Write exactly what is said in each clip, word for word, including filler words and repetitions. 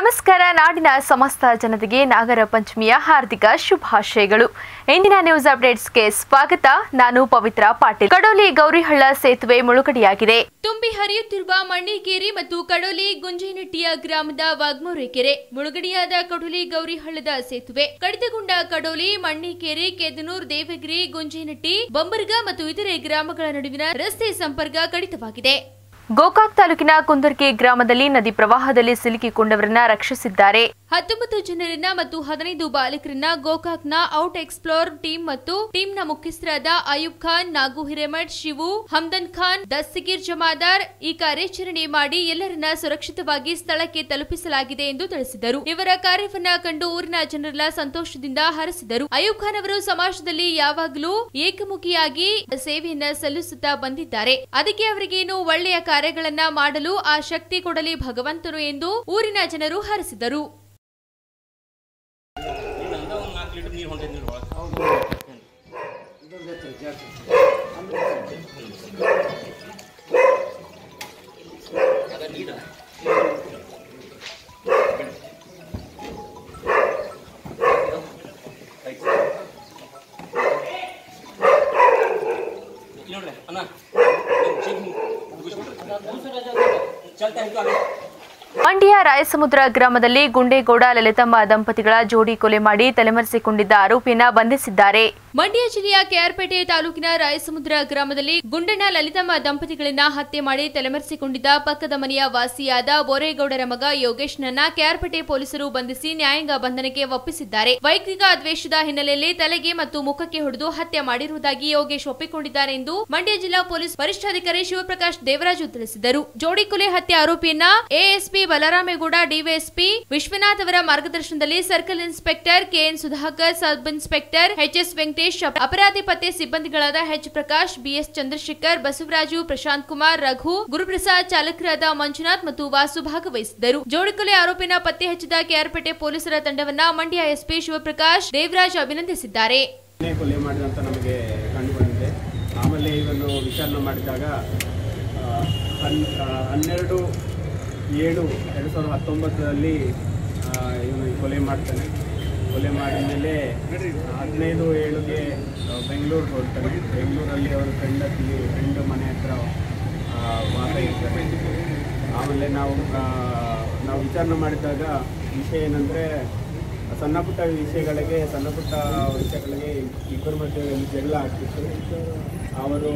ನಮಸ್ಕಾರ. ನಾಡಿನ ಸಮಸ್ತ ಜನತೆಗೆ ನಾಗರ ಪಂಚಮಿಯ ಹಾರ್ದಿಕ ಶುಭಾಶಯಗಳು. ಇಂದಿನ ನ್ಯೂಸ್ ಅಪ್ಡೇಟ್ಸ್ಗೆ ಸ್ವಾಗತ. ನಾನು ಪವಿತ್ರ ಪಾಟೀಲ್. ಕಡೋಲಿ ಗೌರಿಹಳ್ಳ ಸೇತುವೆ ಮುಳುಗಡೆಯಾಗಿದೆ. ತುಂಬಿ ಹರಿಯುತ್ತಿರುವ ಮಣ್ಣಿಕೇರಿ ಮತ್ತು ಕಡೋಲಿ ಗುಂಜೇನಟ್ಟಿಯ ಗ್ರಾಮದ ವಾಗ್ಮೋರೆ ಕೆರೆ ಮುಳುಗಡೆಯಾದ ಕಡೋಲಿ ಗೌರಿಹಳ್ಳದ ಸೇತುವೆ ಕಡಿತಗೊಂಡ ಕಡೋಲಿ, ಮಣ್ಣಿಕೇರಿ, ಕೆದನೂರ್, ದೇವಗಿರಿ, ಗುಂಜೇನಟ್ಟಿ, ಬೊಂಬರ್ಗ ಮತ್ತು ಇತರೆ ಗ್ರಾಮಗಳ ನಡುವಿನ ರಸ್ತೆ ಸಂಪರ್ಕ ಕಡಿತವಾಗಿದೆ. ಗೋಕಾಕ್ ತಾಲೂಕಿನ ಕುಂದರ್ಗಿ ಗ್ರಾಮದಲ್ಲಿ ನದಿ ಪ್ರವಾಹದಲ್ಲಿ ಸಿಲುಕಿಕೊಂಡವರನ್ನ ರಕ್ಷಿಸಿದ್ದಾರೆ. ಹತ್ತೊಂಬತ್ತು ಜನರನ್ನ ಮತ್ತು ಹದಿನೈದು ಬಾಲಕರನ್ನ ಗೋಕಾಕ್ನ ಔಟ್ ಎಕ್ಸ್ಪ್ಲೋರ್ ಟೀಮ್ ಮತ್ತು ಟೀಮ್ನ ಮುಖ್ಯಸ್ಥರಾದ ಅಯೂಬ್ ಖಾನ್, ನಾಗು ಹಿರೇಮಠ್, ಶಿವು, ಹಮ್ದನ್ ಖಾನ್, ದಸ್ತಗೀರ್ ಜಮಾದಾರ್ ಈ ಕಾರ್ಯಾಚರಣೆ ಮಾಡಿ ಎಲ್ಲರನ್ನ ಸುರಕ್ಷಿತವಾಗಿ ಸ್ಥಳಕ್ಕೆ ತಲುಪಿಸಲಾಗಿದೆ ಎಂದು ತಿಳಿಸಿದರು. ಇವರ ಕಾರ್ಯವನ್ನ ಕಂಡು ಊರಿನ ಜನರೆಲ್ಲ ಸಂತೋಷದಿಂದ ಹರಸಿದರು. ಅಯೂಬ್ ಖಾನ್ ಅವರು ಸಮಾಜದಲ್ಲಿ ಯಾವಾಗಲೂ ಏಕಮುಖಿಯಾಗಿ ಸೇವೆಯನ್ನ ಸಲ್ಲಿಸುತ್ತಾ ಬಂದಿದ್ದಾರೆ. ಅದಕ್ಕೆ ಅವರಿಗೇನು ಒಳ್ಳೆಯ ಕಾರ್ಯಗಳನ್ನ ಮಾಡಲು ಆ ಶಕ್ತಿ ಕೊಡಲಿ ಭಗವಂತನು ಎಂದು ಊರಿನ ಜನರು ಹರಸಿದರು. ಮಂಡ್ಯ ರಾಯಸಮುದ್ರ ಗ್ರಾಮದಲ್ಲಿ ಗುಂಡೇಗೌಡ ಲಲಿತಮ್ಮ ದಂಪತಿಗಳ ಜೋಡಿ ಕೊಲೆ ಮಾಡಿ ತಲೆಮರೆಸಿಕೊಂಡಿದ್ದ ಆರೋಪಿಯನ್ನ ಬಂಧಿಸಿದ್ದಾರೆ. ಮಂಡ್ಯ ಜಿಲ್ಲೆಯ ಕೆಆರ್ಪೇಟೆ ತಾಲೂಕಿನ ರಾಯಸಮುದ್ರ ಗ್ರಾಮದಲ್ಲಿ ಗುಂಡಣ್ಣ ಲಲಿತಮ್ಮ ದಂಪತಿಗಳನ್ನ ಹತ್ಯೆ ಮಾಡಿ ತಲೆಮರೆಸಿಕೊಂಡಿದ್ದ ಪಕ್ಕದ ಮನೆಯ ವಾಸಿಯಾದ ಬೋರೇಗೌಡರ ಮಗ ಯೋಗೇಶ್ನನ್ನ ಕೆಆರ್ಪೇಟೆ ಪೊಲೀಸರು ಬಂಧಿಸಿ ನ್ಯಾಯಾಂಗ ಬಂಧನಕ್ಕೆ ಒಪ್ಪಿಸಿದ್ದಾರೆ. ವೈಯಕ್ತಿಕ ದ್ವೇಷದ ಹಿನ್ನೆಲೆಯಲ್ಲಿ ತಲೆಗೆ ಮತ್ತು ಮುಖಕ್ಕೆ ಹೊಡೆದು ಹತ್ಯೆ ಮಾಡಿರುವುದಾಗಿ ಯೋಗೇಶ್ ಒಪ್ಪಿಕೊಂಡಿದ್ದಾರೆ ಎಂದು ಮಂಡ್ಯ ಜಿಲ್ಲಾ ಪೊಲೀಸ್ ವರಿಷ್ಠಾಧಿಕಾರಿ ಶಿವಪ್ರಕಾಶ್ ದೇವರಾಜು ತಿಳಿಸಿದರು. ಜೋಡಿ ಕೊಲೆ ಹತ್ಯೆ ಆರೋಪಿಯನ್ನ ಎಎಸ್ಪಿ ಬಲರಾಮೇಗೌಡ, ಡಿವೈಎಸ್ಪಿ ವಿಶ್ವನಾಥ್ ಅವರ ಮಾರ್ಗದರ್ಶನದಲ್ಲಿ circle inspector KN Sudhakar, sub inspector HS Venkatesh, ಅಪರಾಧಿ ಪತ್ತೆ ಸಿಬ್ಬಂದಿಗಳಾದ ಎಚ್ ಪ್ರಕಾಶ್, ಬಿಎಸ್ ಚಂದ್ರಶೇಖರ್, ಬಸವರಾಜು, ಪ್ರಶಾಂತ್ ಕುಮಾರ್, ರಘು, ಗುರುಪ್ರಸಾದ್, ಚಾಲಕರಾದ ಮಂಜುನಾಥ್ ಮತ್ತು ವಾಸು ಭಾಗವಹಿಸಿದ್ದರು. ಜೋಡಿಕೊಲೆ ಆರೋಪಿನ ಪತ್ತೆ ಹಚ್ಚಿದ ಕೆಆರ್ಪೇಟೆ ಪೊಲೀಸರ ತಂಡವನ್ನ ಮಂಡ್ಯ ಎಸ್ಪಿ ಶಿವಪ್ರಕಾಶ್ ದೇವರಾಜ್ ಅಭಿನಂದಿಸಿದ್ದಾರೆ. ಕೊಲೆ ಮಾಡಿದಂತ ನಮಗೆ ಕಂಡು ಬಂದಿದೆ. ಆಮೇಲೆ ಇವನು ವಿಚಾರಣೆ ಮಾಡಿದಾಗ ಹನ್ನೆರಡು ಏಳು ಎರಡು ಸಾವಿರದ ಹತ್ತೊಂಬತ್ತರಲ್ಲಿ ಇವನು ಕೊಲೆ ಮಾಡ್ತಾನೆ. ಕೊಲೆ ಮಾಡಿದ ಮೇಲೆ ಹದಿನೈದು ಏಳುಗೆ ಬೆಂಗಳೂರಿಗೆ ಹೋಗ್ತಾನೆ. ಬೆಂಗಳೂರಲ್ಲಿ ಅವರ ಫ್ರೆಂಡ್ ಹತ್ತಿ ಫ್ರೆಂಡ್ ಮನೆ ಹತ್ರ ವಾಸ ಇರ್ತಾರೆ. ಆಮೇಲೆ ನಾವು ನಾವು ವಿಚಾರಣೆ ಮಾಡಿದಾಗ ವಿಷಯ ಏನಂದರೆ ಸಣ್ಣ ಪುಟ್ಟ ವಿಷಯಗಳಿಗೆ ಸಣ್ಣ ಪುಟ್ಟ ವಿಷಯಗಳಿಗೆ ಇಬ್ಬರ ಮಧ್ಯೆ ಜಗಳ ಆಗ್ತಿತ್ತು. ಅವರು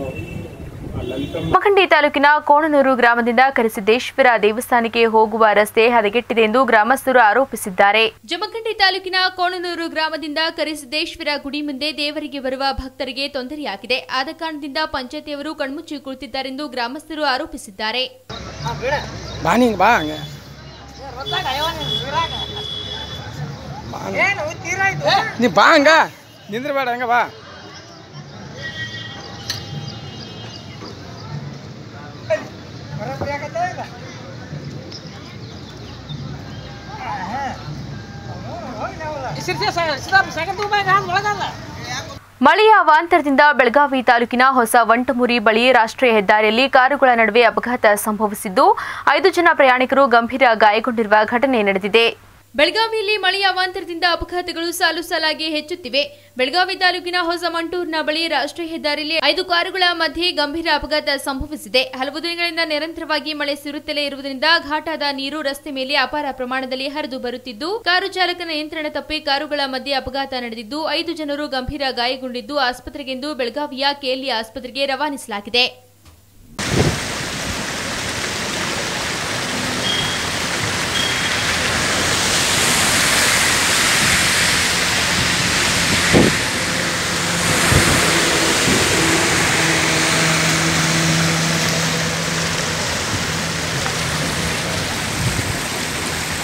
ಜಮಖಂಡಿ ತಾಲೂಕಿನ ಕೋಣನೂರು ಗ್ರಾಮದಿಂದ ಕರಿಸಿದ್ದೇಶ್ವರ ದೇವಸ್ಥಾನಕ್ಕೆ ಹೋಗುವ ರಸ್ತೆ ಹದಗೆಟ್ಟಿದೆ ಎಂದು ಗ್ರಾಮಸ್ಥರು ಆರೋಪಿಸಿದ್ದಾರೆ. ಜಮಖಂಡಿ ತಾಲೂಕಿನ ಕೋಣನೂರು ಗ್ರಾಮದಿಂದ ಕರಿಸಿದ್ದೇಶ್ವರ ಗುಡಿ ಮುಂದೆ ದೇವರಿಗೆ ಬರುವ ಭಕ್ತರಿಗೆ ತೊಂದರೆಯಾಗಿದೆ. ಆದ ಕಾರಣದಿಂದ ಪಂಚಾಯತಿಯವರು ಕಣ್ಮುಚ್ಚಿ ಕುಳಿತಿದ್ದಾರೆಂದು ಗ್ರಾಮಸ್ಥರು ಆರೋಪಿಸಿದ್ದಾರೆ. ಮಳೆಯ ಅವಾಂತರದಿಂದ ಬೆಳಗಾವಿ ತಾಲೂಕಿನ ಹೊಸ ವಂಟಮುರಿ ಬಳಿ ರಾಷ್ಟ್ರೀಯ ಹೆದ್ದಾರಿಯಲ್ಲಿ ಕಾರುಗಳ ನಡುವೆ ಅಪಘಾತ ಸಂಭವಿಸಿದ್ದು ಐದು ಜನ ಪ್ರಯಾಣಿಕರು ಗಂಭೀರ ಗಾಯಗೊಂಡಿರುವ ಘಟನೆ ನಡೆದಿದೆ. ಬೆಳಗಾವಿಯಲ್ಲಿ ಮಳೆಯ ಅವಾಂತರದಿಂದ ಅಪಘಾತಗಳು ಸಾಲು ಸಾಲಾಗಿ ಹೆಚ್ಚುತ್ತಿವೆ. ಬೆಳಗಾವಿ ತಾಲೂಕಿನ ಹೊಸ ಮಂಟೂರಿನ ಬಳಿ ರಾಷ್ಟ್ರೀಯ ಹೆದ್ದಾರಿಯಲ್ಲಿ ಐದು ಕಾರುಗಳ ಮಧ್ಯೆ ಗಂಭೀರ ಅಪಘಾತ ಸಂಭವಿಸಿದೆ. ಹಲವು ದಿನಗಳಿಂದ ನಿರಂತರವಾಗಿ ಮಳೆ ಸುರಿಯುತ್ತಲೇ ಇರುವುದರಿಂದ ಘಾಟಾದ ನೀರು ರಸ್ತೆ ಮೇಲೆ ಅಪಾರ ಪ್ರಮಾಣದಲ್ಲಿ ಹರಿದು ಬರುತ್ತಿದ್ದು ಕಾರು ಚಾಲಕನ ನಿಯಂತ್ರಣ ತಪ್ಪಿ ಕಾರುಗಳ ಮಧ್ಯೆ ಅಪಘಾತ ನಡೆದಿದ್ದು ಐದು ಜನರು ಗಂಭೀರ ಗಾಯಗೊಂಡಿದ್ದು ಆಸ್ಪತ್ರೆಗೆಂದು ಬೆಳಗಾವಿಯ ಕೆಎಲ್ಇ ಆಸ್ಪತ್ರೆಗೆ ರವಾನಿಸಲಾಗಿದೆ.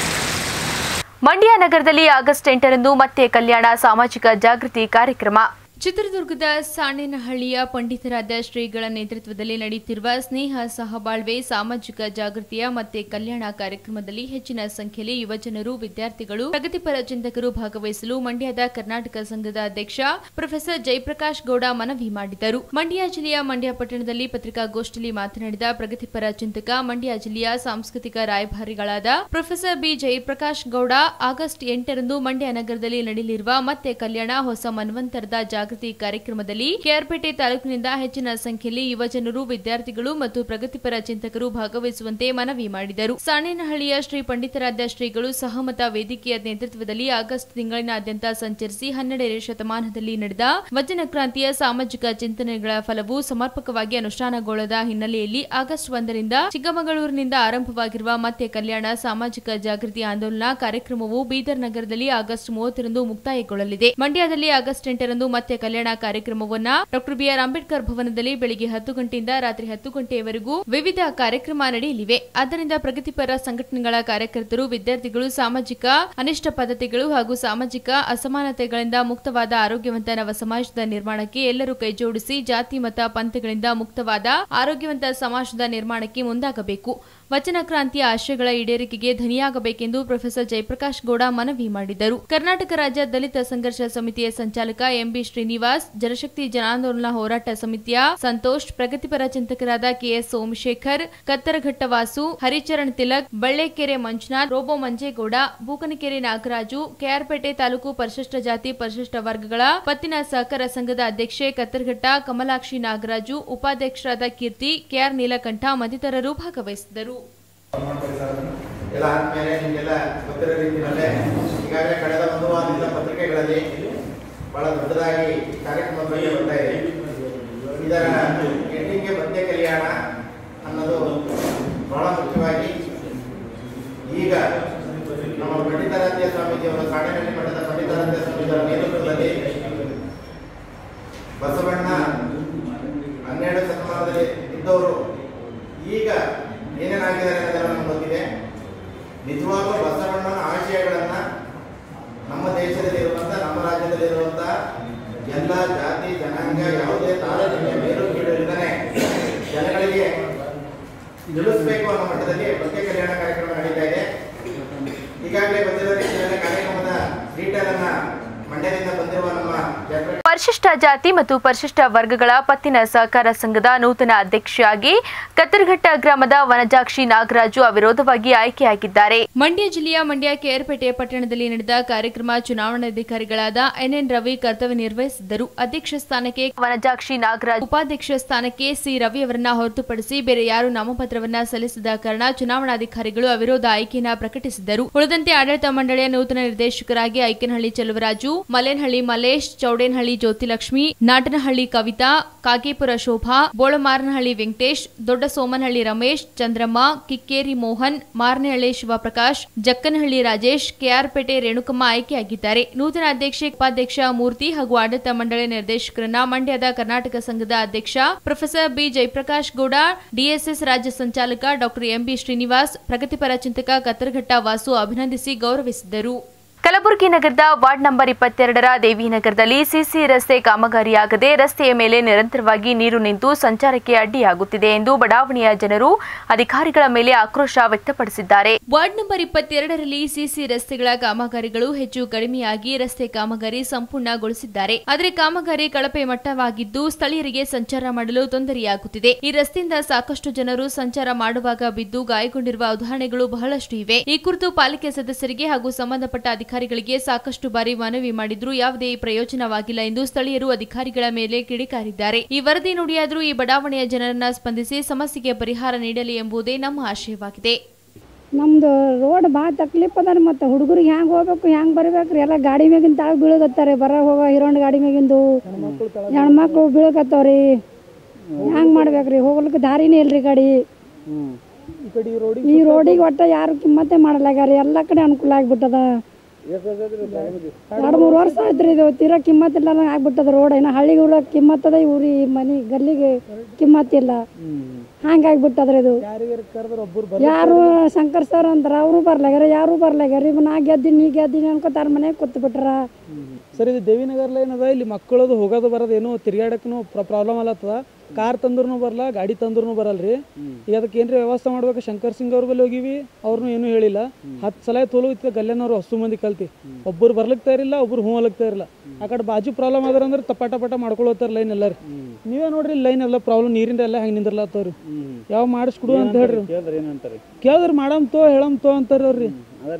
ಮಂಡ್ಯ ನಗರದಲ್ಲಿ ಆಗಸ್ಟ್ ಎಂಟರಂದು ಮತ್ತೆ ಕಲ್ಯಾಣ ಸಾಮಾಜಿಕ ಜಾಗೃತಿ ಕಾರ್ಯಕ್ರಮ. ಚಿತ್ರದುರ್ಗದ ಸಾಣೇನಹಳ್ಳಿಯ ಪಂಡಿತರಾದ ಶ್ರೀಗಳ ನೇತೃತ್ವದಲ್ಲಿ ನಡೆಯುತ್ತಿರುವ ಸ್ನೇಹ ಸಹಬಾಳ್ವೆ ಸಾಮಾಜಿಕ ಜಾಗೃತಿಯ ಮತ್ತೆ ಕಲ್ಯಾಣ ಕಾರ್ಯಕ್ರಮದಲ್ಲಿ ಹೆಚ್ಚಿನ ಸಂಖ್ಯೆಯಲ್ಲಿ ಯುವಜನರು ವಿದ್ಯಾರ್ಥಿಗಳು ಪ್ರಗತಿಪರ ಚಿಂತಕರು ಭಾಗವಹಿಸಲು ಮಂಡ್ಯದ ಕರ್ನಾಟಕ ಸಂಘದ ಅಧ್ಯಕ್ಷ ಪ್ರೊಫೆಸರ್ ಜಯಪ್ರಕಾಶ್ ಗೌಡ ಮನವಿ ಮಾಡಿದರು. ಮಂಡ್ಯ ಜಿಲ್ಲೆಯ ಮಂಡ್ಯ ಪಟ್ಟಣದಲ್ಲಿ ಪತ್ರಿಕಾಗೋಷ್ಠಿಯಲ್ಲಿ ಮಾತನಾಡಿದ ಪ್ರಗತಿಪರ ಚಿಂತಕ ಮಂಡ್ಯ ಜಿಲ್ಲೆಯ ಸಾಂಸ್ಕೃತಿಕ ರಾಯಭಾರಿಗಳಾದ professor B Jayaprakash Gowda August ಎಂಟರಂದು ಮಂಡ್ಯ ನಗರದಲ್ಲಿ ನಡೆಯಲಿರುವ ಮತ್ತೆ ಕಲ್ಯಾಣ ಹೊಸ ಮನ್ವಂತರದ ಜಾಗೃತಿ ಕಾರ್ಯಕ್ರಮದಲ್ಲಿ ಕೆಆರ್ಪೇಟೆ ತಾಲೂಕಿನಿಂದ ಹೆಚ್ಚಿನ ಸಂಖ್ಯೆಯಲ್ಲಿ ಯುವಜನರು ವಿದ್ಯಾರ್ಥಿಗಳು ಮತ್ತು ಪ್ರಗತಿಪರ ಚಿಂತಕರು ಭಾಗವಹಿಸುವಂತೆ ಮನವಿ ಮಾಡಿದರು. ಸಾಣೇನಹಳ್ಳಿಯ ಶ್ರೀ ಪಂಡಿತರಾದ ಶ್ರೀಗಳು ಸಹಮತ ವೇದಿಕೆಯ ನೇತೃತ್ವದಲ್ಲಿ ಆಗಸ್ಟ್ ತಿಂಗಳಿನಾದ್ಯಂತ ಸಂಚರಿಸಿ ಹನ್ನೆರಡನೇ ಶತಮಾನದಲ್ಲಿ ನಡೆದ ವಚನ ಕ್ರಾಂತಿಯ ಸಾಮಾಜಿಕ ಚಿಂತನೆಗಳ ಫಲವು ಸಮರ್ಪಕವಾಗಿ ಅನುಷ್ಠಾನಗೊಳ್ಳದ ಹಿನ್ನೆಲೆಯಲ್ಲಿ ಆಗಸ್ಟ್ ಒಂದರಿಂದ ಚಿಕ್ಕಮಗಳೂರಿನಿಂದ ಆರಂಭವಾಗಿರುವ ಮತ್ತೆ ಕಲ್ಯಾಣ ಸಾಮಾಜಿಕ ಜಾಗೃತಿ ಆಂದೋಲನ ಕಾರ್ಯಕ್ರಮವು ಬೀದರ್ ನಗರದಲ್ಲಿ ಆಗಸ್ಟ್ ಮೂವತ್ತರಂದು ಮುಕ್ತಾಯಗೊಳ್ಳಲಿದೆ. ಮಂಡ್ಯದಲ್ಲಿ ಆಗಸ್ಟ್ ಎಂಟರಂದು ಮತ್ತೆ ಕಲ್ಯಾಣ ಕಾರ್ಯಕ್ರಮವನ್ನ ಡಾಕ್ಟರ್ ಬಿಆರ್ ಅಂಬೇಡ್ಕರ್ ಭವನದಲ್ಲಿ ಬೆಳಿಗ್ಗೆ ಹತ್ತು ಗಂಟೆಯಿಂದ ರಾತ್ರಿ ಹತ್ತು ಗಂಟೆಯವರೆಗೂ ವಿವಿಧ ಕಾರ್ಯಕ್ರಮ ನಡೆಯಲಿವೆ. ಆದ್ದರಿಂದ ಪ್ರಗತಿಪರ ಸಂಘಟನೆಗಳ ಕಾರ್ಯಕರ್ತರು, ವಿದ್ಯಾರ್ಥಿಗಳು ಸಾಮಾಜಿಕ ಅನಿಷ್ಟ ಪದ್ಧತಿಗಳು ಹಾಗೂ ಸಾಮಾಜಿಕ ಅಸಮಾನತೆಗಳಿಂದ ಮುಕ್ತವಾದ ಆರೋಗ್ಯವಂತ ನವ ಸಮಾಜದ ನಿರ್ಮಾಣಕ್ಕೆ ಎಲ್ಲರೂ ಕೈಜೋಡಿಸಿ ಜಾತಿ ಮತ ಪಂಥಗಳಿಂದ ಮುಕ್ತವಾದ ಆರೋಗ್ಯವಂತ ಸಮಾಜದ ನಿರ್ಮಾಣಕ್ಕೆ ಮುಂದಾಗಬೇಕು. ವಚನ ಕ್ರಾಂತಿಯ ಆಶಯಗಳ ಈಡೇರಿಕೆಗೆ ಧನಿಯಾಗಬೇಕೆಂದು ಪ್ರೊಫೆಸರ್ ಜಯಪ್ರಕಾಶ್ ಗೌಡ ಮನವಿ ಮಾಡಿದರು. ಕರ್ನಾಟಕ ರಾಜ್ಯ ದಲಿತ ಸಂಘರ್ಷ ಸಮಿತಿಯ ಸಂಚಾಲಕ ಎಂಬಿ ಶ್ರೀನಿವಾಸ್, ಜನಶಕ್ತಿ ಜನಾಂದೋಲನ ಹೋರಾಟ ಸಮಿತಿಯ ಸಂತೋಷ್, ಪ್ರಗತಿಪರ ಚಿಂತಕರಾದ ಕೆಎಸ್ ಸೋಮಶೇಖರ್, ಕತ್ತರಘಟ್ಟ ವಾಸು, ಹರಿಚರಣ್ ತಿಲಕ್, ಬಳ್ಳೆಕೆರೆ ಮಂಜುನಾಥ್, ರೋಬೋ ಮಂಜೇಗೌಡ, ಬೂಕನಕೆರೆ ನಾಗರಾಜು, ಕೆಆರ್ಪೇಟೆ ತಾಲೂಕು ಪರಿಶಿಷ್ಟ ಜಾತಿ ಪರಿಶಿಷ್ಟ ವರ್ಗಗಳ ಪತ್ತಿನ ಸಹಕಾರ ಸಂಘದ ಅಧ್ಯಕ್ಷೆ ಕತ್ತರಘಟ್ಟ ಕಮಲಾಕ್ಷಿ ನಾಗರಾಜು, ಉಪಾಧ್ಯಕ್ಷರಾದ ಕೀರ್ತಿ, ಕೆಆರ್ ನೀಲಕಂಠ ಮತ್ತಿತರರು ಭಾಗವಹಿಸಿದರು. ಎಲ್ಲ ಆದ್ಮೇಲೆ ನಿಮಗೆಲ್ಲ ಗೊತ್ತಿರೋ ರೀತಿಯಲ್ಲೇ ಈಗಾಗಲೇ ಕಳೆದ ಒಂದು ವಾರದಿಂದ ಪತ್ರಿಕೆಗಳಲ್ಲಿ ಬಹಳ ದೊಡ್ಡದಾಗಿ ಕಾರ್ಯಕ್ರಮ ಬಗ್ಗೆ ಬರ್ತಾ ಇದೆ. ಇದರ ಎಂಡಿಂಗ್ಗೆ ಮತ್ತೆ ಕಲ್ಯಾಣ ಅನ್ನೋದು ಬಹಳ ಮುಖ್ಯವಾಗಿ ಈಗ ನಮ್ಮ ಪಂಡಿತಾರಾಧ್ಯ ಸ್ವಾಮೀಜಿಯವರ ಸಾಣೇನಹಳ್ಳಿ ಮಠದ ಪಂಡಿತಾರಾಧ್ಯ ಸ್ವಾಮೀಜಿಯವರ ನೇತೃತ್ವದಲ್ಲಿ ಬಸವಣ್ಣ ಹನ್ನೆರಡು ಶತಮಾನದಲ್ಲಿ ಇದ್ದವರು ಈಗ ಏನೇನಾಗಿದ್ದಾರೆ ಅನ್ನೋದೆಲ್ಲ ನಮ್ಗೆ ಗೊತ್ತಿದೆ. ನಿಜವಾಗ್ಲೂ ಬಸವಣ್ಣನ ಆಶಯಗಳನ್ನ ನಮ್ಮ ದೇಶದಲ್ಲಿರುವಂಥ ನಮ್ಮ ರಾಜ್ಯದಲ್ಲಿರುವಂಥ ಎಲ್ಲ ಜಾತಿ ಜನಾಂಗ ಯಾವುದೇ ತಾರತಮ್ಯ ಮೇಲು ಕೀಳು ಇಲ್ಲದೆ ಜನಗಳಿಗೆ ತಿಳಿಸಬೇಕು ಅನ್ನೋ ಮಟ್ಟದಲ್ಲಿ ಮತ್ತೆ ಕಲ್ಯಾಣ ಕಾರ್ಯಕ್ರಮ ನಡೀತಾ ಇದೆ. ಈಗಾಗಲೇ ಬಂದಿರೋ ರೀತಿಯಲ್ಲಿ ಕಾರ್ಯಕ್ರಮದ ಡೀಟೇಲ್ ಅನ್ನ ಮಂಡ್ಯದಿಂದ ಬಂದಿರುವ ನಮ್ಮ ಪರಿಶಿಷ್ಟ ಜಾತಿ ಮತ್ತು ಪರಿಶಿಷ್ಟ ವರ್ಗಗಳ ಪತ್ತಿನ ಸಹಕಾರ ಸಂಘದ ನೂತನ ಅಧ್ಯಕ್ಷೆಯಾಗಿ ಕತ್ತರಘಟ್ಟ ಗ್ರಾಮದ ವನಜಾಕ್ಷಿ ನಾಗರಾಜು ಅವಿರೋಧವಾಗಿ ಆಯ್ಕೆಯಾಗಿದ್ದಾರೆ. ಮಂಡ್ಯ ಜಿಲ್ಲೆಯ ಮಂಡ್ಯ ಕೆಆರ್ಪೇಟೆ ಪಟ್ಟಣದಲ್ಲಿ ನಡೆದ ಕಾರ್ಯಕ್ರಮ ಚುನಾವಣಾಧಿಕಾರಿಗಳಾದ ಎನ್ಎನ್ ರವಿ ಕರ್ತವ್ಯ ನಿರ್ವಹಿಸಿದ್ದರು. ಅಧ್ಯಕ್ಷ ಸ್ಥಾನಕ್ಕೆ ವನಜಾಕ್ಷಿ ನಾಗರಾಜ್, ಉಪಾಧ್ಯಕ್ಷ ಸ್ಥಾನಕ್ಕೆ ಸಿ ರವಿ ಅವರನ್ನ ಹೊರತುಪಡಿಸಿ ಬೇರೆ ಯಾರು ನಾಮಪತ್ರವನ್ನ ಸಲ್ಲಿಸದ ಕಾರಣ ಚುನಾವಣಾಧಿಕಾರಿಗಳು ಅವಿರೋಧ ಆಯ್ಕೆಯನ್ನು ಪ್ರಕಟಿಸಿದ್ದರು. ಉಳಿದಂತೆ ಆಡಳಿತ ಮಂಡಳಿಯ ನೂತನ ನಿರ್ದೇಶಕರಾಗಿ ಐಕನಹಳ್ಳಿ ಚೆಲುವರಾಜು, ಮಲೇನಹಳ್ಳಿ ಮಲೇಶ್, ಚೌಡೇನಹಳ್ಳಿ ಜ್ಯೋತಿಲಕ್ಷ್ಮಿ, ನಾಟನಹಳ್ಳಿ ಕವಿತಾ, ಕಾಗೇಪುರ ಶೋಭಾ, ಬೋಳಮಾರನಹಳ್ಳಿ ವೆಂಕಟೇಶ್, ದೊಡ್ಡ ಸೋಮನಹಳ್ಳಿ ರಮೇಶ್, ಚಂದ್ರಮ್ಮ, ಕಿಕ್ಕೇರಿ ಮೋಹನ್, ಮಾರನಹಳ್ಳಿ ಶಿವಪ್ರಕಾಶ್, ಜಕ್ಕನಹಳ್ಳಿ ರಾಜೇಶ್, ಕೆಆರ್ಪೇಟೆ ರೇಣುಕಮ್ಮ ಆಯ್ಕೆಯಾಗಿದ್ದಾರೆ. ನೂತನ ಅಧ್ಯಕ್ಷೆ, ಉಪಾಧ್ಯಕ್ಷ ಮೂರ್ತಿ ಹಾಗೂ ಆಡಳಿತ ಮಂಡಳಿ ನಿರ್ದೇಶಕರನ್ನ ಮಂಡ್ಯದ ಕರ್ನಾಟಕ ಸಂಘದ ಅಧ್ಯಕ್ಷ professor B Jayaprakash Gowda, DSS ರಾಜ್ಯ ಸಂಚಾಲಕ ಡಾಕ್ಟರ್ ಎಂಬಿ ಶ್ರೀನಿವಾಸ್, ಪ್ರಗತಿಪರ ಚಿಂತಕ ಕತ್ತರಘಟ್ಟ ವಾಸು ಅಭಿನಂದಿಸಿ ಗೌರವಿಸಿದರು. ಕಲಬುರಗಿ ನಗರದ ವಾರ್ಡ್ ನಂಬರ್ ಇಪ್ಪತ್ತೆರಡರ ದೇವಿನಗರದಲ್ಲಿ ಸಿಸಿ ರಸ್ತೆ ಕಾಮಗಾರಿಯಾಗದೆ ರಸ್ತೆಯ ಮೇಲೆ ನಿರಂತರವಾಗಿ ನೀರು ನಿಂತು ಸಂಚಾರಕ್ಕೆ ಅಡ್ಡಿಯಾಗುತ್ತಿದೆ ಎಂದು ಬಡಾವಣೆಯ ಜನರು ಅಧಿಕಾರಿಗಳ ಮೇಲೆ ಆಕ್ರೋಶ ವ್ಯಕ್ತಪಡಿಸಿದ್ದಾರೆ. ವಾರ್ಡ್ ನಂಬರ್ ಇಪ್ಪತ್ತೆರಡರಲ್ಲಿ ಸಿಸಿ ರಸ್ತೆಗಳ ಕಾಮಗಾರಿಗಳು ಹೆಚ್ಚು ಕಡಿಮೆಯಾಗಿ ರಸ್ತೆ ಕಾಮಗಾರಿ ಸಂಪೂರ್ಣಗೊಳಿಸಿದ್ದಾರೆ. ಆದರೆ ಕಾಮಗಾರಿ ಕಳಪೆ ಮಟ್ಟವಾಗಿದ್ದು ಸ್ಥಳೀಯರಿಗೆ ಸಂಚಾರ ಮಾಡಲು ತೊಂದರೆಯಾಗುತ್ತಿದೆ. ಈ ರಸ್ತೆಯಿಂದ ಸಾಕಷ್ಟು ಜನರು ಸಂಚಾರ ಮಾಡುವಾಗ ಬಿದ್ದು ಗಾಯಗೊಂಡಿರುವ ಉದಾಹರಣೆಗಳು ಬಹಳಷ್ಟು ಇವೆ. ಈ ಕುರಿತು ಪಾಲಿಕೆ ಸದಸ್ಯರಿಗೆ ಹಾಗೂ ಸಂಬಂಧಪಟ್ಟ ಅಧಿಕಾರಿಗಳಿಗೆ ಸಾಕಷ್ಟು ಬಾರಿ ಮನವಿ ಮಾಡಿದ್ರೂ ಯಾವುದೇ ಪ್ರಯೋಜನವಾಗಿಲ್ಲ ಎಂದು ಸ್ಥಳೀಯರು ಅಧಿಕಾರಿಗಳ ಮೇಲೆ ಕಿಡಿಕಾರಿದ್ದಾರೆ. ಈ ವರದಿ ನುಡಿಯಾದರೂ ಈ ಬಡಾವಣೆಯ ಜನರನ್ನ ಸ್ಪಂದಿಸಿ ಸಮಸ್ಯೆಗೆ ಪರಿಹಾರ ನೀಡಲಿ ಎಂಬುದೇ ನಮ್ಮ ಆಶಯವಾಗಿದೆ. ನಮ್ದು ರೋಡ್ ಭಾಳ ತಕ್ಲೀಫ್ ಅದ. ಮತ್ತು ಹುಡುಗರಿಗೆ ಹ್ಯಾಂಗೆ ಹೋಗ್ಬೇಕು ಹ್ಯಾಂಗೆ ಬರ್ಬೇಕ್ರಿ, ಎಲ್ಲ ಗಾಡಿ ಮ್ಯಾಗಿನ ತಾಳು ಬೀಳಗತ್ತಾರೆ. ಬರ ಹೋಗೋ ಹಿರೋಂಡ್ ಗಾಡಿ ಮ್ಯಾಗಿಂದು ಹೆಣ್ಮಕ್ಳು ಬೀಳಕತ್ತವ್ರಿ. ಹ್ಯಾಂಗೆ ಮಾಡ್ಬೇಕ್ರಿ, ಹೋಗ್ಲಿಕ್ಕೆ ದಾರಿನೇ ಇಲ್ರಿ ಗಾಡಿ. ಈ ರೋಡಿಗೆ ಒಟ್ಟ ಯಾರು ಕಿಮ್ಮತ್ತೆ ಮಾಡಲಾಗ್ಯಾರ. ಎಲ್ಲ ಕಡೆ ಅನುಕೂಲ ಆಗಿಬಿಟ್ಟದ. ಎರಡು ಮೂರು ವರ್ಷ ಆಯ್ತು ಇದು ತೀರಾ ಕಿಮ್ಮತ್ತಿಲ್ಲ ಆಗ್ಬಿಟ್ಟದ ರೋಡ್ ಇನ್ನು ಹಳ್ಳಿಗೆ ಊರ ಕಿಮ್ಮತ್ತದ ಇವ್ರಿ ಮನೆ ಗಲ್ಲಿಗೆ ಕಿಮ್ಮತ್ತಿಲ್ಲ ಹಂಗಾಗ್ಬಿಟ್ಟದ್ರಿ ಇದು ಯಾರು ಶಂಕರ್ ಸರ್ ಅಂತಾರ ಅವರು ಬರ್ಲಾಗ್ಯಾರ ಯಾರು ಬರ್ಲಾಗ್ಯಾರ ಇವ್ ನಾ ಗೆದ್ದೀನಿ ನೀ ಗೆದ್ದೀನಿ ಅನ್ಕೋತಾರ ಮನೆಗೆ ಕೂತ್ ಬಿಟ್ರ ಸರ್ ಇದು ದೇವಿನಗರ್ಲ ಏನದ ಇಲ್ಲಿ ಮಕ್ಕಳದು ಹೋಗೋದು ಬರೋದು ಏನೋ ತಿರ್ಗಾಡಕ್ಕೂ ಪ್ರಾಬ್ಲಮ್ ಅಲ್ಲತ್ತದ ಕಾರ್ ತಂದ್ರೂ ಬರಲ್ಲ ಗಾಡಿ ತಂದ್ರೂ ಬರಲ್ರಿ ಈಗ ಅದಕ್ಕೆ ಏನ್ರಿ ವ್ಯವಸ್ಥೆ ಮಾಡ್ಬೇಕು ಶಂಕರ್ ಸಿಂಗ್ ಅವ್ರ ಬಲ್ಲಿ ಹೋಗಿವಿ ಅವ್ರನ್ನೂ ಏನೂ ಹೇಳಿಲ್ಲ ಹತ್ತು ಸಲ ತೋಲು ಇತ್ತು ಗಲ್ಲೆನವ್ರು ಹಸು ಮಂದಿ ಕಲ್ತಿ ಒಬ್ಬರು ಬರ್ಲಿಕ್ತಾ ಇರಲಿಲ್ಲ ಒಬ್ರು ಹೂ ಅಲಗ್ತಾ ಇರಲ್ಲ ಆ ಕಡೆ ಬಾಜು ಪ್ರಾಬ್ಲಮ್ ಆದ್ರ ಅಂದ್ರೆ ತಪಾಟ ಪಟ ಮಾಡ್ಕೊಳತ್ತಾರ ಲೈನ್ ಎಲ್ಲ ರೀ ನೀವೇ ನೋಡ್ರಿ ಲೈನ್ ಎಲ್ಲ ಪ್ರಾಬ್ಲಮ್ ನೀರಿಂದ ಎಲ್ಲ ಹೆಂಗೆ ನಿಂದಿರ್ಲತ್ತವ್ರಿ ಯಾವ ಮಾಡಿಸ್ಕೊಡು ಅಂತ ಹೇಳ್ರಿ ಕೇಳಿದ್ರಿ ಮಾಡಮ್ ತೋ ಹೇಳಮ್ ತೋ ಅಂತಾರ ಅವ್ರಿ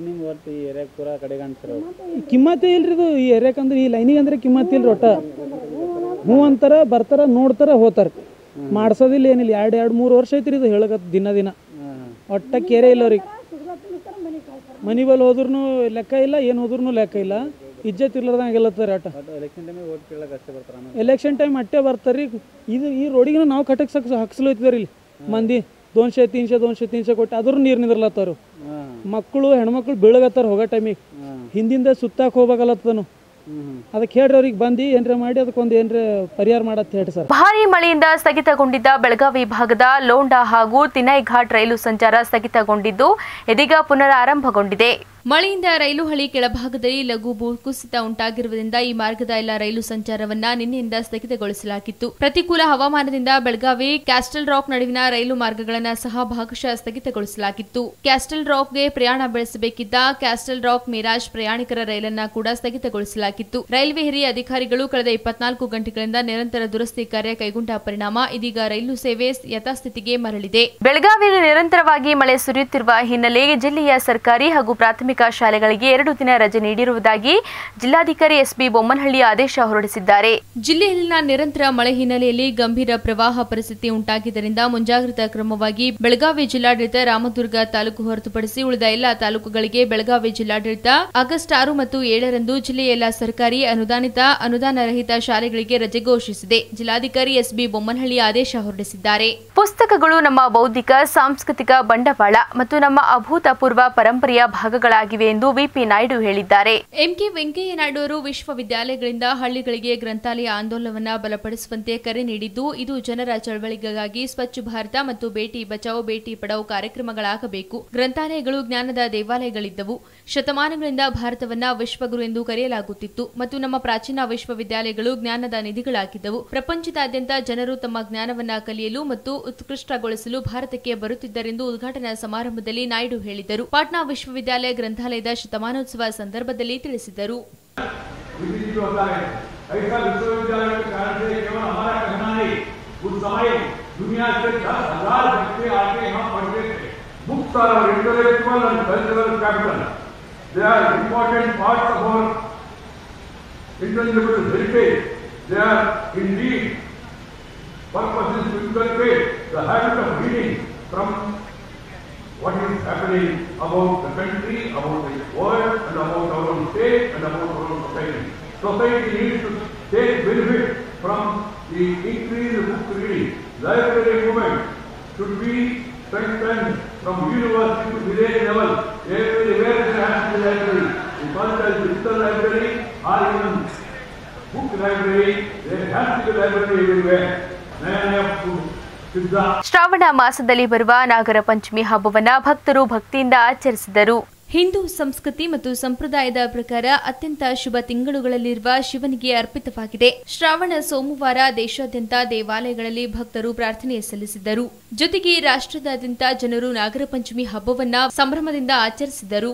ಕಿಮ್ಮತ್ತೇ ಇಲ್ರಿ ಇದು ಈ ಏರಿಯಾಕಂದ್ರೆ ಈ ಲೈನಿಗೆ ಅಂದ್ರೆ ಕಿಮ್ಮತ್ ಇಲ್ರಿ ಒಟ್ಟ ಹ್ಞೂ ಅಂತಾರ ಬರ್ತಾರ ನೋಡ್ತಾರ ಹೋತಾರ ಮಾಡ್ಸೋದಿಲ್ಲ ಏನಿಲ್ಲ ಎರಡು ಎರಡು ಮೂರು ವರ್ಷ ಐತ್ರಿ ಇದು ಹೇಳಕತ್ ದಿನ ದಿನ ಒಟ್ಟ ಕೇರೆ ಇಲ್ಲ ಅವ್ರಿಗೆ ಮನಿ ಬಲ್ ಹೋದ್ರೂ ಲೆಕ್ಕ ಇಲ್ಲ ಏನು ಹೋದ್ರೂ ಲೆಕ್ಕ ಇಲ್ಲ ಇಜ್ಜತ್ ಇರ್ಲಾರ್ದಂಗೆ ಗೆಲ್ಲತ್ತಾರೆ ಆಟ ಎಲೆಕ್ಷನ್ ಟೈಮ್ ಅಟ್ಟೆ ಬರ್ತಾರ್ರಿ ಇದು ಈ ರೋಡಿಗೆ ನಾವು ಕಟಕ್ ಸಕ್ ಹಕ್ಸ್ಲೈತಿದಾರೆ ಇಲ್ಲಿ ಮಂದಿ ದೋನ್ಶೆ ತೀನ್ಶೆ ದೋನ್ಶೆ ತೀನ್ಶೆ ಕೊಟ್ಟು ಅದ್ರ ನೀರು ನಿಂದಿರ್ಲತ್ತಾರು ಮಕ್ಕಳು ಹೆಣ್ಮಕ್ಳು ಬೀಳಗತ್ತಾರ ಹೋಗೋ ಟೈಮಿಗೆ ಹಿಂದಿಂದ ಸುತ್ತಾಕ್ ಹೋಗ್ಬೇಕಲ್ಲತ್ತನು ಅದಕ್ಕೆ ಹೇಳ್ರಿ ಅವ್ರಿಗೆ ಬಂದು ಏನ್ರ ಮಾಡಿ ಅದಕ್ಕೊಂದು ಏನ್ರ ಪರಿಹಾರ ಮಾಡತ್ ಹೇಳಿ ಸರ್. ಭಾರೀ ಮಳೆಯಿಂದ ಸ್ಥಗಿತಗೊಂಡಿದ್ದ ಬೆಳಗಾವಿ ಭಾಗದ ಲೋಂಡಾ ಹಾಗೂ ತಿನೈಘಾಟ್ ರೈಲು ಸಂಚಾರ ಸ್ಥಗಿತಗೊಂಡಿದ್ದು ಇದೀಗ ಪುನರಾರಂಭಗೊಂಡಿದೆ. ಮಳೆಯಿಂದ ರೈಲು ಹಳಿ ಕೆಳಭಾಗದಲ್ಲಿ ಲಘು ಭೂಕುಸಿತ ಉಂಟಾಗಿರುವುದರಿಂದ ಈ ಮಾರ್ಗದ ಎಲ್ಲ ರೈಲು ಸಂಚಾರವನ್ನ ನಿನ್ನೆಯಿಂದ ಸ್ಥಗಿತಗೊಳಿಸಲಾಗಿತ್ತು. ಪ್ರತಿಕೂಲ ಹವಾಮಾನದಿಂದ ಬೆಳಗಾವಿ ಕ್ಯಾಸ್ಟಲ್ ರಾಕ್ ನಡುವಿನ ರೈಲು ಮಾರ್ಗಗಳನ್ನು ಸಹ ಭಾಗಶಃ ಸ್ಥಗಿತಗೊಳಿಸಲಾಗಿತ್ತು. ಕ್ಯಾಸ್ಟಲ್ ರಾಕ್ಗೆ ಪ್ರಯಾಣ ಬೆಳೆಸಬೇಕಿದ್ದ ಕ್ಯಾಸ್ಟಲ್ ರಾಕ್ ಮಿರಾಜ್ ಪ್ರಯಾಣಿಕರ ರೈಲನ್ನ ಕೂಡ ಸ್ಥಗಿತಗೊಳಿಸಲಾಗಿತ್ತು. ರೈಲ್ವೆ ಹಿರಿಯ ಅಧಿಕಾರಿಗಳು ಕಳೆದ ಇಪ್ಪತ್ನಾಲ್ಕು ಗಂಟೆಗಳಿಂದ ನಿರಂತರ ದುರಸ್ತಿ ಕಾರ್ಯ ಕೈಗೊಂಡ ಪರಿಣಾಮ ಇದೀಗ ರೈಲು ಸೇವೆ ಯಥಾಸ್ಥಿತಿಗೆ ಮರಳಿದೆ. ಬೆಳಗಾವಿಯಲ್ಲಿ ನಿರಂತರವಾಗಿ ಮಳೆ ಸುರಿಯುತ್ತಿರುವ ಹಿನ್ನೆಲೆ ಜಿಲ್ಲೆಯ ಸರ್ಕಾರಿ ಹಾಗೂ ಪ್ರಾಥಮಿಕ ಶಾಲೆಗಳಿಗೆ ಎರಡು ದಿನ ರಜೆ ನೀಡಿರುವುದಾಗಿ ಜಿಲ್ಲಾಧಿಕಾರಿ ಎಸ್ ಬಿ ಬೊಮ್ಮನಹಳ್ಳಿ ಆದೇಶ ಹೊರಡಿಸಿದ್ದಾರೆ. ಜಿಲ್ಲೆಯಲ್ಲಿನ ನಿರಂತರ ಮಳೆ ಹಿನ್ನೆಲೆಯಲ್ಲಿ ಗಂಭೀರ ಪ್ರವಾಹ ಪರಿಸ್ಥಿತಿ ಉಂಟಾಗಿದ್ದರಿಂದ ಮುಂಜಾಗ್ರತಾ ಕ್ರಮವಾಗಿ ಬೆಳಗಾವಿ ಜಿಲ್ಲಾಡಳಿತ ರಾಮದುರ್ಗ ತಾಲೂಕು ಹೊರತುಪಡಿಸಿ ಉಳಿದ ಎಲ್ಲಾ ತಾಲೂಕುಗಳಿಗೆ ಬೆಳಗಾವಿ ಜಿಲ್ಲಾಡಳಿತ ಆಗಸ್ಟ್ ಆರು ಮತ್ತು ಏಳರಂದು ಜಿಲ್ಲೆಯ ಎಲ್ಲಾ ಸರ್ಕಾರಿ ಅನುದಾನಿತ ಅನುದಾನ ರಹಿತ ಶಾಲೆಗಳಿಗೆ ರಜೆ ಘೋಷಿಸಿದೆ. ಜಿಲ್ಲಾಧಿಕಾರಿ ಎಸ್ ಬಿ ಬೊಮ್ಮನಹಳ್ಳಿ ಆದೇಶ ಹೊರಡಿಸಿದ್ದಾರೆ. ಪುಸ್ತಕಗಳು ನಮ್ಮ ಬೌದ್ಧಿಕ ಸಾಂಸ್ಕೃತಿಕ ಬಂಡವಾಳ ಮತ್ತು ನಮ್ಮ ಅಭೂತಪೂರ್ವ ಪರಂಪರೆಯ ಭಾಗಗಳಾಗಿವೆ ಎಂದು ವಿಪಿ ನಾಯ್ಡು ಹೇಳಿದ್ದಾರೆ. ಎಂಕೆ ವೆಂಕಯ್ಯ ನಾಯ್ಡು ಅವರು ವಿಶ್ವವಿದ್ಯಾಲಯಗಳಿಂದ ಹಳ್ಳಿಗಳಿಗೆ ಗ್ರಂಥಾಲಯ ಆಂದೋಲನವನ್ನು ಬಲಪಡಿಸುವಂತೆ ಕರೆ ನೀಡಿದ್ದು, ಇದು ಜನರ ಚಳವಳಿಗಾಗಿ ಸ್ವಚ್ಛ ಭಾರತ ಮತ್ತು ಬೇಟಿ ಬಚಾವೋ ಬೇಟಿ ಪಡಾವೋ ಕಾರ್ಯಕ್ರಮಗಳಾಗಬೇಕು. ಗ್ರಂಥಾಲಯಗಳು ಜ್ಞಾನದ ದೇವಾಲಯಗಳಿದ್ದವು. ಶತಮಾನಗಳಿಂದ ಭಾರತವನ್ನ ವಿಶ್ವಗುರು ಎಂದು ಕರೆಯಲಾಗುತ್ತಿತ್ತು ಮತ್ತು ನಮ್ಮ ಪ್ರಾಚೀನ ವಿಶ್ವವಿದ್ಯಾಲಯಗಳು ಜ್ಞಾನದ ನಿಧಿಗಳಾಗಿದ್ದವು. ಪ್ರಪಂಚದಾದ್ಯಂತ ಜನರು ತಮ್ಮ ಜ್ಞಾನವನ್ನ ಕಲಿಯಲು ಮತ್ತು ಉತ್ಕೃಷ್ಟಗೊಳಿಸಲು ಭಾರತಕ್ಕೆ ಬರುತ್ತಿದ್ದರೆಂದು ಉದ್ಘಾಟನಾ ಸಮಾರಂಭದಲ್ಲಿ ನಾಯ್ಡು ಹೇಳಿದರು. ಪಾಟ್ನಾ ವಿಶ್ವವಿದ್ಯಾಲಯ ಗ್ರಂಥಾಲಯದ ಶತಮಾನೋತ್ಸವ ಸಂದರ್ಭದಲ್ಲಿ ತಿಳಿಸಿದರು. What is happening about the country, about the world, and about our own state, and about our own society. Society needs to take benefit from the increased book reading. Library movement should be strengthened from university to village level. Everywhere there has to be library. In culture, digital library, or even book library, there has to be library everywhere. Then I have to Shravana ಮಾಸದಲ್ಲಿ ಬರುವ ನಾಗರ ಪಂಚಮಿ ಹಬ್ಬವನ್ನ ಭಕ್ತರು ಭಕ್ತಿಯಿಂದ ಆಚರಿಸಿದರು. ಹಿಂದೂ ಸಂಸ್ಕೃತಿ ಮತ್ತು ಸಂಪ್ರದಾಯದ ಪ್ರಕಾರ ಅತ್ಯಂತ ಶುಭ ತಿಂಗಳುಗಳಲ್ಲಿರುವ ಶಿವನಿಗೆ ಅರ್ಪಿತವಾಗಿದೆ. ಶ್ರಾವಣ ಸೋಮವಾರ ದೇಶಾದ್ಯಂತ ದೇವಾಲಯಗಳಲ್ಲಿ ಭಕ್ತರು ಪ್ರಾರ್ಥನೆ ಸಲ್ಲಿಸಿದರು. ಜೊತೆಗೆ ರಾಷ್ಟ್ರದಾದ್ಯಂತ ಜನರು ನಾಗರ ಪಂಚಮಿ ಹಬ್ಬವನ್ನ ಸಂಭ್ರಮದಿಂದ ಆಚರಿಸಿದರು.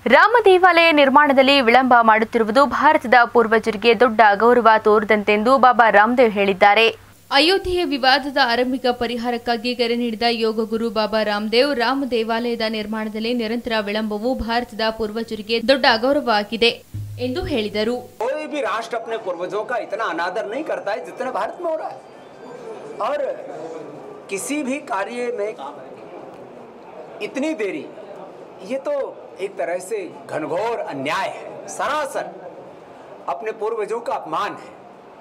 ರಾಮ ದೇವಾಲಯ ನಿರ್ಮಾಣದಲ್ಲಿ ವಿಳಂಬ ಮಾಡುತ್ತಿರುವುದು ಭಾರತದ ಪೂರ್ವಜರಿಗೆ ದೊಡ್ಡ ಗೌರವ ತೋರದಂತೆಂದು ಬಾಬಾ ರಾಮದೇವ್ ಹೇಳಿದ್ದಾರೆ. ಅಯೋಧ್ಯೆಯ ವಿವಾದದ ಆರಂಭಿಕ ಪರಿಹಾರಕ್ಕಾಗಿ ಕರೆ ನೀಡಿದ ಯೋಗ ಗುರು ಬಾಬಾ ರಾಮದೇವ್, ರಾಮ ದೇವಾಲಯದ ನಿರ್ಮಾಣದಲ್ಲಿ ನಿರಂತರ ವಿಳಂಬವು ಭಾರತದ ಪೂರ್ವಜರಿಗೆ ದೊಡ್ಡ ಅಗೌರವವಾಗಿದೆ ಎಂದು ಹೇಳಿದರು. कोई भी राष्ट्र अपने पूर्वजों का इतना अनादर नहीं करता है जितना भारत में हो रहा है, और किसी भी कार्य में इतनी देरी, ये तो एक तरह से घनघोर अन्याय है, सरासर अपने पूर्वजों का अपमान है.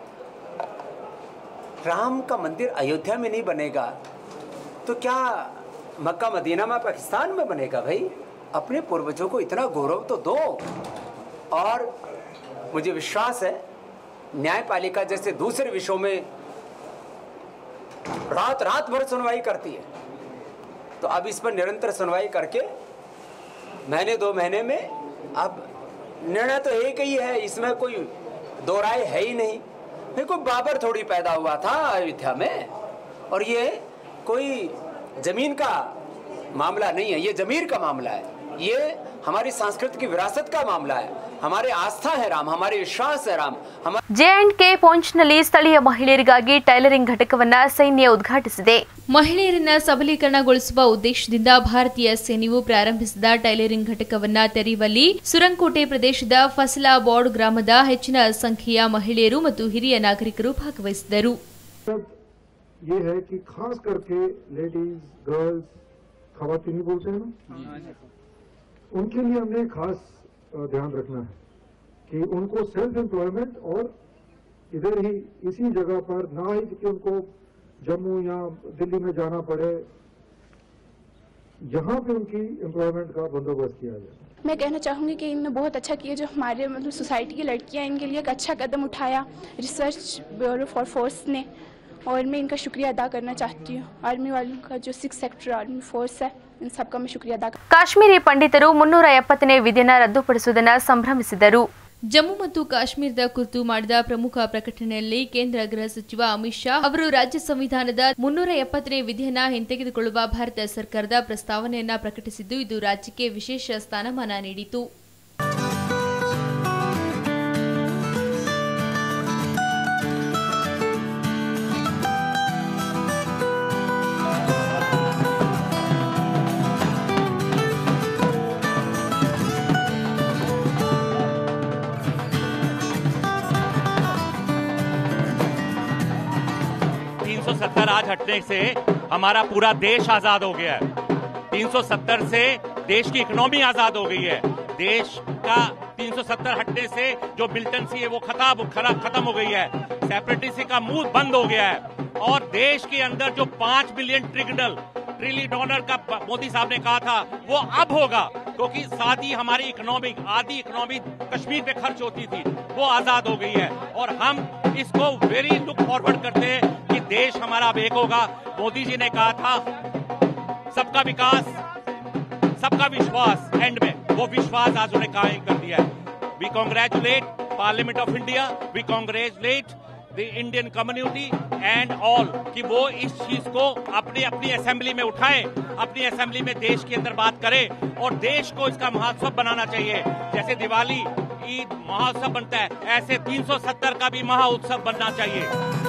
राम का मंदिर अयोध्या में नहीं बनेगा तो क्या मक्का मदीना में पाकिस्तान में बनेगा? भाई अपने पूर्वजों को इतना गौरव तो दो. और मुझे विश्वास है न्यायपालिका जैसे दूसरे विषयों में रात रात भर सुनवाई करती है, तो अब इस पर निरंतर सुनवाई करके महीने दो महीने में अब निर्णय तो एक ही है, इसमें कोई दो राय है ही नहीं. कोई बाबर थोड़ी पैदा हुआ था अयोध्या में, और ये कोई जमीन का मामला नहीं है, ये जमीर का मामला है, ये हमारी सांस्कृतिक की विरासत का मामला है. हमारे आस्था है राम, हमारे विश्वास है राम. ಜೆ ಅಂಡ್ ಕೆ ಪೊಂಚ್ನಲ್ಲಿ ಸ್ಥಳೀಯ ಮಹಿಳೆಯರಿಗಾಗಿ ಟೈಲರಿಂಗ್ ಘಟಕವನ್ನು ಸೈನ್ಯ ಉದ್ಘಾಟಿಸಿದೆ. ಮಹಿಳೆಯರನ್ನ ಸಬಲೀಕರಣಗೊಳಿಸುವ ಉದ್ದೇಶದಿಂದ ಭಾರತೀಯ ಸೇನೆಯು ಪ್ರಾರಂಭಿಸಿದ ಟೈಲರಿಂಗ್ ಘಟಕವನ್ನು ತೆರೆಯುವಲ್ಲಿ ಸುರಂಕೋಟೆ ಪ್ರದೇಶದ ಫಸಲಾಬಾಡ್ ಗ್ರಾಮದ ಹೆಚ್ಚಿನ ಸಂಖ್ಯೆಯ ಮಹಿಳೆಯರು ಮತ್ತು ಹಿರಿಯ ನಾಗರಿಕರು ಭಾಗವಹಿಸಿದರು. ये है कि खास करके लेडीज, गर्ल्स, खवातीनी बोलते हैं ना, उनके लिए हमने खास ध्यान रखना है कि उनको सेल्फ एम्प्लॉयमेंट, और इधर ही इसी जगह पर ना ही कि उनको जम्मू या दिल्ली में जाना पड़े, यहाँ पे उनकी एम्प्लॉयमेंट का बंदोबस्त किया जाए. मैं कहना चाहूँगी कि इनने बहुत अच्छा किया, जो हमारे मतलब सोसाइटी की लड़कियाँ, इनके लिए एक अच्छा कदम उठाया रिसर्च ब्यूरो फॉर फोर्स ने, और मैं इनका शुक्रिया अदा करना चाहती हूँ. आर्मी वालों का जो सिक्स सेक्टर आर्मी फोर्स है, इन सबका मैं शुक्रिया अदा. ಕಾಶ್ಮೀರಿ ಪಂಡಿತರು ಮುನ್ನೂರ ಎಪ್ಪತ್ತನೇ ವಿಧಿಯನ್ನು ರದ್ದುಪಡಿಸುವುದನ್ನು ಸಂಭ್ರಮಿಸಿದರು. ಜಮ್ಮು ಮತ್ತು ಕಾಶ್ಮೀರದ ಕುರಿತು ಮಾಡಿದ ಪ್ರಮುಖ ಪ್ರಕಟಣೆಯಲ್ಲಿ ಕೇಂದ್ರ ಗೃಹ ಸಚಿವ ಅಮಿತ್ ಶಾ ಅವರು ರಾಜ್ಯ ಸಂವಿಧಾನದ ಮುನ್ನೂರ ಎಪ್ಪತ್ತನೇ ವಿಧಿಯನ್ನು ಹಿಂತೆಗೆದುಕೊಳ್ಳುವ ಭಾರತ ಸರ್ಕಾರದ ಪ್ರಸ್ತಾವನೆಯನ್ನ ಪ್ರಕಟಿಸಿದ್ದು, ಇದು ರಾಜ್ಯಕ್ಕೆ ವಿಶೇಷ ಸ್ಥಾನಮಾನ ನೀಡಿತು. तीन सौ सत्तर आज हटने से हमारा पूरा देश आजाद हो गया है. तीन सौ सत्तर से देश की इकोनॉमी आजाद हो गई है. देश का तीन सौ सत्तर हटने से जो मिलिटेंसी है वो खत्म खत्म हो गई है. सेपरेटिज्म का मुंह बंद हो गया है, और देश के अंदर जो पांच बिलियन ट्रिलियन ट्रिलियन डॉलर का मोदी साहब ने कहा था वो अब होगा, क्योंकि सादी हमारी इकोनॉमिक आधी इकोनॉमी कश्मीर पे खर्च होती थी, वो आजाद हो गई है. और हम इसको वेरी लुक फॉरवर्ड करते हैं कि देश हमारा अब एक होगा. मोदी जी ने कहा था सबका विकास सबका विश्वास, एंड में वो विश्वास आज उन्हें कायम कर दिया है. We congratulate parliament of India, we congratulate the Indian community and all कि वो इस चीज को अपनी अपनी असेंबली में उठाएं, अपनी असेंबली में देश के अंदर बात करें, और देश को इसका महोत्सव बनाना चाहिए. जैसे दिवाली ईद महोत्सव बनता है, ऐसे तीन सौ सत्तर का भी महोत्सव बनना चाहिए.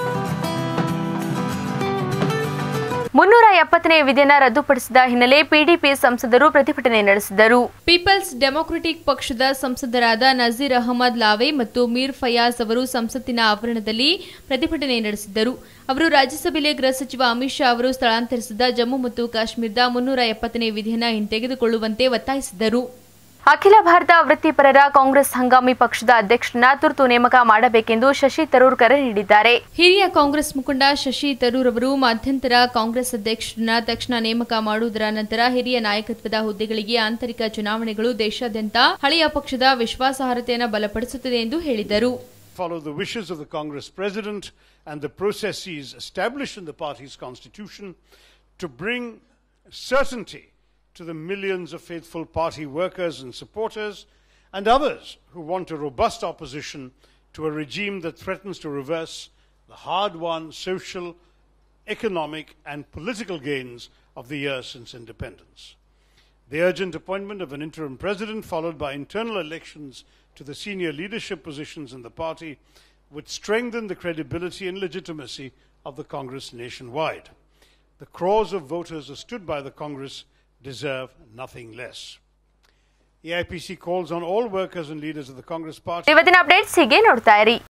ಮುನ್ನೂರ ಎಪ್ಪತ್ತನೇ ವಿಧಿಯನ್ನು ರದ್ದುಪಡಿಸಿದ ಹಿನ್ನೆಲೆ ಪಿಡಿಪಿ ಸಂಸದರು ಪ್ರತಿಭಟನೆ ನಡೆಸಿದರು. ಪೀಪಲ್ಸ್ ಡೆಮೊಕ್ರೆಟಿಕ್ ಪಕ್ಷದ ಸಂಸದರಾದ ನಜೀರ್ ಅಹಮದ್ ಲಾವೆ ಮತ್ತು ಮೀರ್ ಫಯಾಜ್ ಅವರು ಸಂಸತ್ತಿನ ಆವರಣದಲ್ಲಿ ಪ್ರತಿಭಟನೆ ನಡೆಸಿದ್ದರು. ಅವರು ರಾಜ್ಯಸಭೆಯಲ್ಲಿ ಗೃಹ ಸಚಿವ ಅಮಿತ್ ಶಾ ಅವರು ಸ್ಥಳಾಂತರಿಸಿದ ಜಮ್ಮು ಮತ್ತು ಕಾಶ್ಮೀರದ ಮುನ್ನೂರ ಎಪ್ಪತ್ತನೇ ವಿಧಿಯನ್ನು ಹಿಂತೆಗೆದುಕೊಳ್ಳುವಂತೆ ಒತ್ತಾಯಿಸಿದರು. ಅಖಿಲ ಭಾರತ ವೃತ್ತಿಪರರ ಕಾಂಗ್ರೆಸ್ ಹಂಗಾಮಿ ಪಕ್ಷದ ಅಧ್ಯಕ್ಷರನ್ನ ತುರ್ತು ನೇಮಕ ಮಾಡಬೇಕೆಂದು ಶಶಿ ತರೂರ್ ಕರೆ ನೀಡಿದ್ದಾರೆ. ಹಿರಿಯ ಕಾಂಗ್ರೆಸ್ ಮುಖಂಡ ಶಶಿ ತರೂರ್ ಅವರು ಮಧ್ಯಂತರ ಕಾಂಗ್ರೆಸ್ ಅಧ್ಯಕ್ಷರನ್ನ ತಕ್ಷಣ ನೇಮಕ ಮಾಡುವುದರ ನಂತರ ಹಿರಿಯ ನಾಯಕತ್ವದ ಹುದ್ದೆಗಳಿಗೆ ಆಂತರಿಕ ಚುನಾವಣೆಗಳು ದೇಶಾದ್ಯಂತ ಹಳೆಯ ಪಕ್ಷದ ವಿಶ್ವಾಸಾರ್ಹತೆಯನ್ನು ಬಲಪಡಿಸುತ್ತದೆ ಎಂದು ಹೇಳಿದರು. Follow the wishes of the Congress President and the processes established in the party's constitution to bring certainty to the millions of faithful party workers and supporters and others who want a robust opposition to a regime that threatens to reverse the hard-won social, economic and political gains of the years since independence. The urgent appointment of an interim president, followed by internal elections to the senior leadership positions in the party, would strengthen the credibility and legitimacy of the Congress nationwide. The crores of voters who stood by the Congress deserve nothing less. A I P C calls on all workers and leaders of the Congress party. ಇವತ್ತಿನ updates ಹೀಗೆ ನೋಡ್ತಾ ಇರಿ.